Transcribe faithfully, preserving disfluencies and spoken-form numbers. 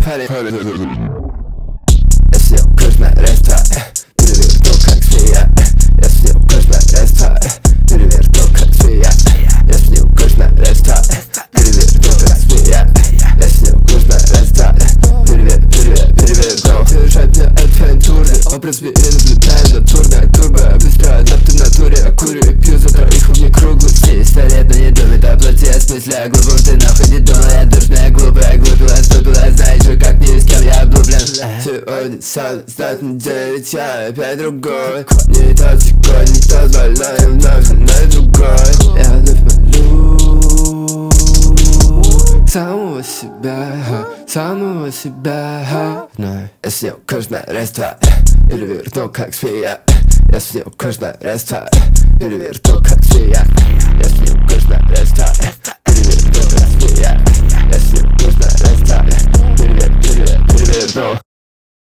парень. Я съел каждое реста, переверну как змея. Я съел каждое реста, переверну как змея. Я съел каждое реста, переверну как змея. Я съел каждое реста, переверну, переверну, переверну. Держать мне адвентурный образ, я наблюдаю натурная турбо. Быстро адапты в натуре, курю и пью за троих, у меня круглости. Сто лет, но не думает о плоти, осмысляя глупым. Ты нахуй не думал, я душная, глупая, глупилась, тупилась. Знаешь же, как не с кем я облуплен. Сегодня сам стать неделю, я опять другой. Не тот секунд, не тот больной, вновь на другой. Я вновь молю самого себя, самого себя. Но я съел каждое реста, переверну как змея. Я съел каждое реста, переверну как змея. Я съел